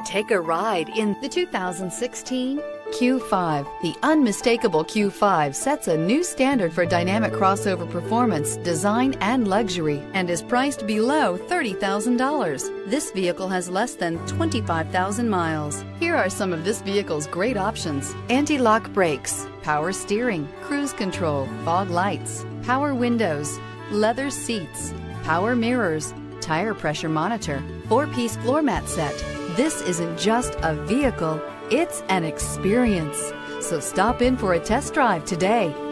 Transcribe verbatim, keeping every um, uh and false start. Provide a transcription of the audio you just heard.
Take a ride in the two thousand sixteen Q five. The unmistakable Q five sets a new standard for dynamic crossover performance, design, and luxury, and is priced below thirty thousand dollars. This vehicle has less than twenty-five thousand miles. Here are some of this vehicle's great options: anti-lock brakes, power steering, cruise control, fog lights, power windows, leather seats, power mirrors, tire pressure monitor, four-piece floor mat set. This isn't just a vehicle, it's an experience. So stop in for a test drive today.